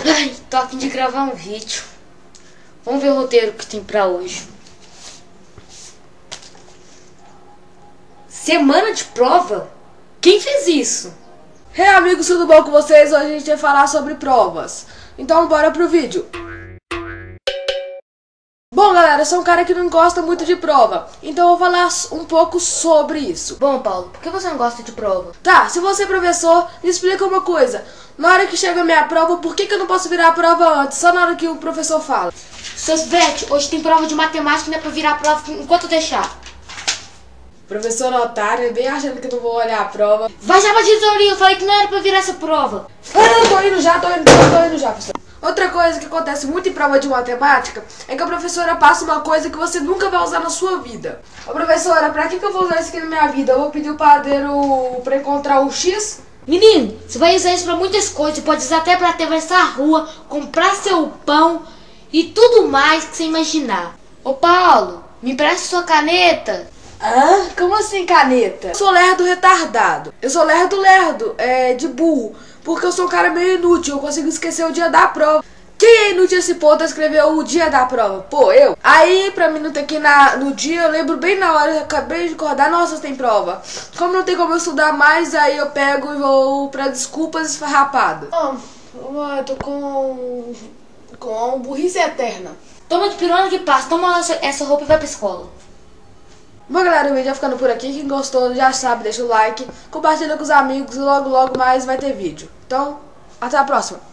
Ai, tô a fim de gravar um vídeo. Vamos ver o roteiro que tem pra hoje. Semana de prova? Quem fez isso? Hey amigos, tudo bom com vocês? Hoje a gente vai falar sobre provas. Então bora pro vídeo. Bom galera, eu sou um cara que não gosta muito de prova, então eu vou falar um pouco sobre isso. Bom, Paulo, por que você não gosta de prova? Tá, se você é professor, me explica uma coisa. Na hora que chega a minha prova, por que eu não posso virar a prova antes? Só na hora que o professor fala. Seus Bete, hoje tem prova de matemática e não é pra virar a prova enquanto eu deixar. Professor otário, bem achando que eu não vou olhar a prova. Vai já pra diretoria, eu falei que não era pra virar essa prova. Eu tô indo já, professor. Outra coisa que acontece muito em prova de matemática é que a professora passa uma coisa que você nunca vai usar na sua vida. Ô professora, pra que eu vou usar isso aqui na minha vida? Eu vou pedir o padeiro pra encontrar o X? Menino, você vai usar isso pra muitas coisas. Você pode usar até pra atravessar a rua, comprar seu pão e tudo mais que você imaginar. Ô Paulo, me empresta sua caneta. Hã? Como assim caneta? Eu sou lerdo retardado. Eu sou lerdo, de burro. Porque eu sou um cara meio inútil, eu consigo esquecer o dia da prova. Quem é inútil esse ponto a escrever o dia da prova? Pô, eu. Aí, pra mim não ter que ir no dia, eu lembro bem na hora, eu acabei de acordar, nossa, tem prova. Como não tem como eu estudar mais, aí eu pego e vou pra desculpas esfarrapadas. Eu tô com burrice eterna. Toma de pirona que passa, toma essa roupa e vai pra escola. Bom galera, o vídeo vai ficando por aqui. Quem gostou já sabe, deixa o like, compartilha com os amigos e logo mais vai ter vídeo. Então, até a próxima.